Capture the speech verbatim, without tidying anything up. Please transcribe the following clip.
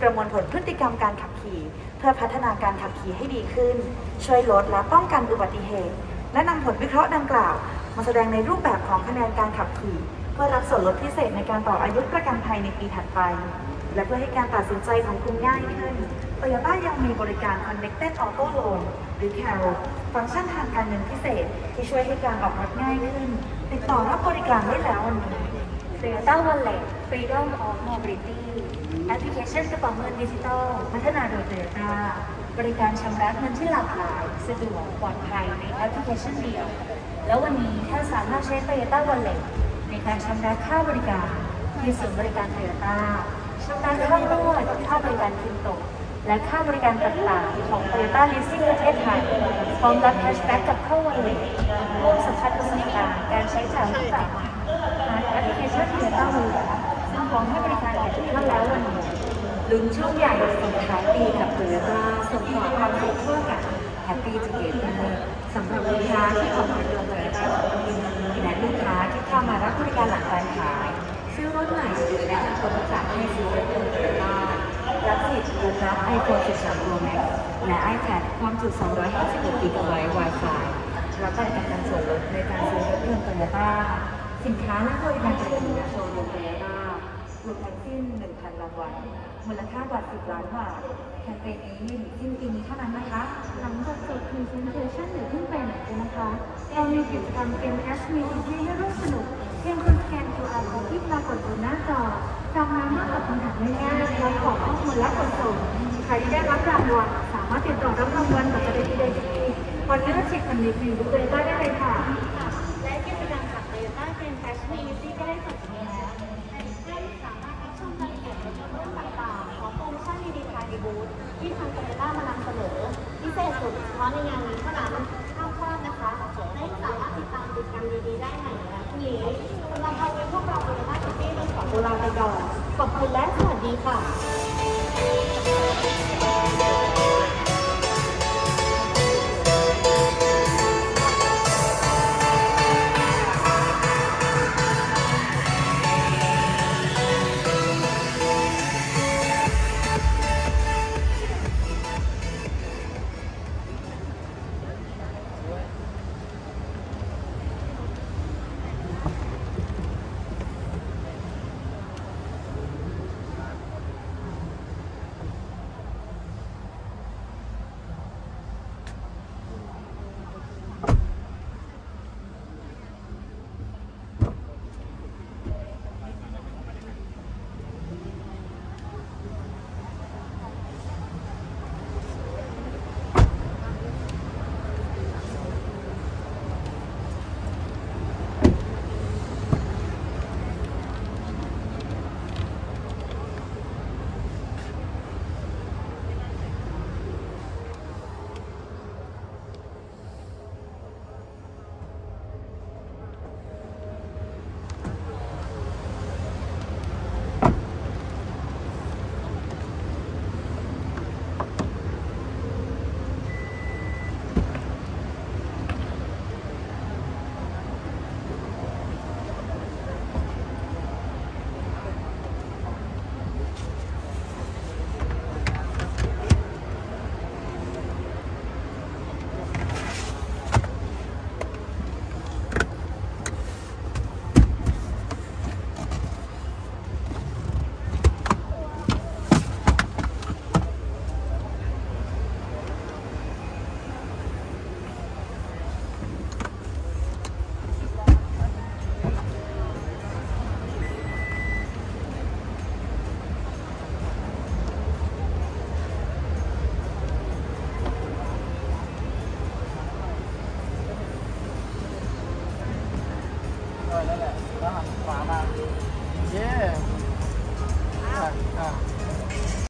ประมวลผลพฤติกรรมการขับขี่เพื่อพัฒนาการขับขี่ให้ดีขึ้นช่วยลดและป้องกันอุบัติเหตุและนำผลวิเคราะห์ดังกล่าวมาแสดงในรูปแบบของคะแนนการขับขี่เพื่อรับส่วนลดพิเศษในการต่ออายุประกันภัยในปีถัดไปและเพื่อให้การตัดสินใจของคุณง่ายขึ้น Toyota ยังมีบริการ Connected Auto Loan หรือ ซี เอ แอล ฟังก์ชันทางการเงินพิเศษที่ช่วยให้การออกรถง่ายขึ้นติดต่อรับบริการได้แล้ววันนี้ Toyota Wallet Freedom of Mobility แอปพลิเคชันกระเป๋าเงินดิจิทัลพัฒนาโดย Toyota บริการชำระเงินที่หลากหลายสะดวกปลอดภัยในแอปพลิเคชันเดียวแล้ววันนี้ท่านสามารถใช้ Toyota Wallet ในการชำระค่าบริการที่ศูนย์บริการ Toyota ชำระค่างวดค่าบริการคืนตกและค่าบริการต่างๆของ Toyota Leasing ประเทศไทยพร้อมรับแคชแบ็กกับเข้า Wallet ร่วมสัมผัสประสบการณ์การใช้จ่ายรูปแบบใหม่ผ่านแอปพลิเคชัน Toyota Wallet ซึ่งพร้อมให้บริการแก่ทุกท่านแล้ววันนี้ลุ้นช่วงใหญ่ส่งท้ายปีกับ Toyota ส่งต่อความสุขทั่วกัน Happy Together สำหรับลูกค้าที่ออกมาเดิน Toyota และลูกค้าที่เข้ามารับบริการหลังการขายซื้อรถใหม่หรือแนะนำคนรู้จักให้ซื้อรถยนต์ Toyota รับสิทธิ์ลุ้นรับ iPhone สิบสาม Pro Max และ iPad ความจุ สองร้อยห้าสิบหก จี บี Wi-Fi รับประกันส่วนลดในการซื้อรถยนต์ Toyota สินค้าและบริการจากโชว์รูม Toyota รวมทั้งสิ้น หนึ่งพัน รางวัลมูลค่ากว่าสิบล้านบาทแคมเปญนี้มีถึงสิ้นปีนี้เท่านั้นนะคะหลังจากจบ Presentation หรือขึ้นไปไหนกันนะคะเรามีกิจกรรมเกม Cash Me Easy ให้ร่วมสนุกเพียงคุณสแกน คิว อาร์ Code ที่ปรากฏบนหน้าจอจากนั้นเมื่อตอบคำถามง่ายๆเราขอข้อมูลและกดส่งใครที่ได้รับรางวัลสามารถติดต่อรับรางวัลกับเจ้าหน้าที่ได้ที่วันนี้เราฉีดพันลิตรรีวิวเลยได้เลยค่ะและกิจกรรมจาก Toyota เกม Cash Me Easy ก็ได้จบลงแล้วท่านสามารถรับชมรายละเอียดรถยนต์รุ่นต่างๆของโปรโมชั่นดีๆภายในบูธที่ทาง Toyota มานำเสนอพิเศษสุดเฉพาะในงานนี้เท่านั้นห้ามพลาดนะคะและสามารถติดตามกิจกรรมดีๆได้ใหม่ในวันพรุ่งนี้สำหรับวันนี้พวกเรา Toyota City ต้องขอตัวลาไปก่อนขอบคุณและสวัสดีค่ะนั่นแหละแล้วหันขวามาเย้อ่ะอ่ะ